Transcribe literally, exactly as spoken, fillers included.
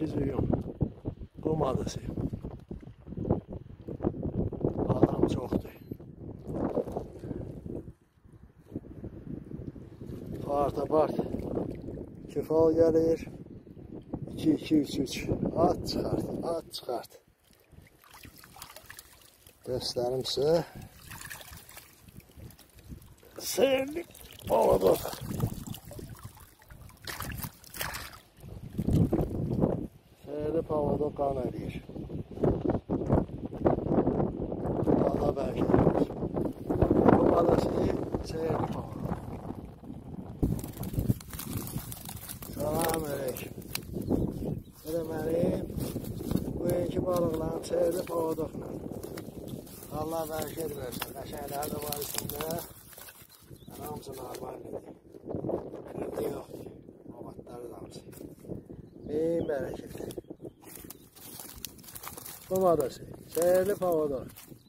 sekiz uyum. Qum adası. Adam çoxdur. Parta part. Kefal gəlir. iki iki üç üç. At çıxart, at çıxart. Göstərim sizə. Seyirlik balador. Seyirlik balador qan edir. Allah bərkət versin. Bu balası seyirlik balador. Salam aleyküm. Deməli, bu iki balıqların seyirlik baladorla. Allah bərkət versin. Qəşəklər də var içində. Hamısı normaldir. Kırdı yoxdur. Babatları da hamısı. Min bərəkət. Bu adası. Seyirli pavodor.